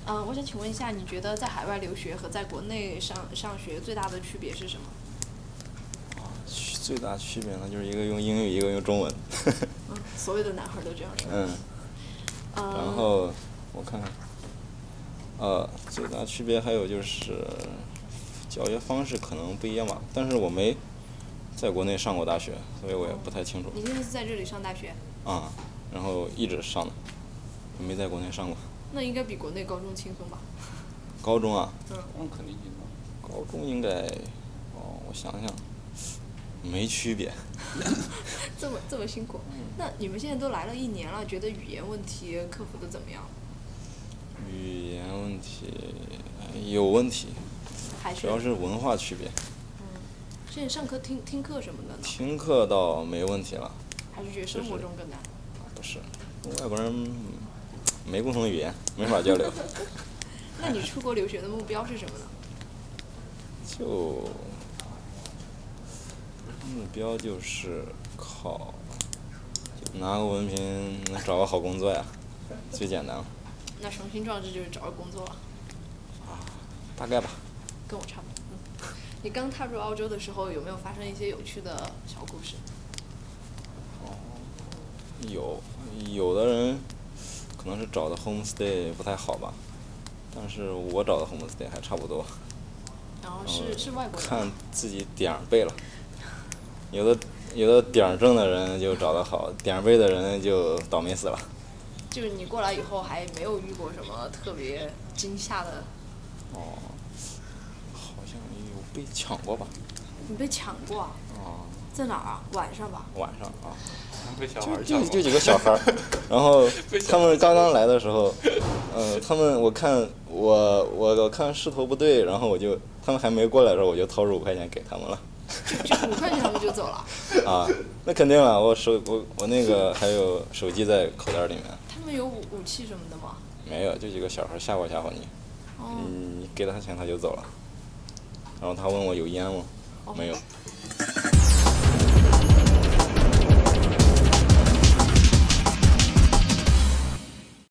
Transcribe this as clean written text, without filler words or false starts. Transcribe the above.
我想请问一下，你觉得在海外留学和在国内上学最大的区别是什么？ 最大区别呢，就是一个用英语，一个用中文。 所有的男孩都这样说。 然后我看看，最大区别还有就是教学方式可能不一样吧，但是我没在国内上过大学，所以我也不太清楚。 你现在是在这里上大学？ 然后一直上的，没在国内上过。 那应该比国内高中轻松吧？ 高中啊？ 肯定轻松。 高中应该，我想想，没区别。 这么辛苦，那你们现在都来了1年了，觉得语言问题克服的怎么样？ 语言问题有问题，主要是文化区别。 现在上课听课什么的呢？ 听课倒没问题了。 还是觉得生活中更难？ 不是，外国人没共同语言，没法交流。 那你出国留学的目标是什么呢？ 目标就是拿个文凭，找个好工作呀，最简单了。 那雄心壮志就是找个工作了。 大概吧。 跟我差不多。你刚踏入澳洲的时候，有没有发生一些有趣的小故事？ 有的人可能是找的 homestay 不太好吧，但是我找的 homestay 还差不多。 然后是外国人。 看自己点儿背了，有的点儿正的人就找得好，点儿背的人就倒霉死了。 就是你过来以后还没有遇过什么特别惊吓的？ 好像有被抢过吧？ 你被抢过啊？在哪儿啊？晚上吧？ 晚上啊。 被小孩抢过。 就几个小孩儿，然后他们刚刚来的时候，我看势头不对，然后他们还没过来的时候，我就掏出5块钱给他们了。 就5块钱他们就走了？ 那肯定了，我那个还有手机在口袋里面。 他们有武器什么的吗？ 没有，就几个小孩吓唬你。你给他钱他就走了。然后他问我有烟吗？没有。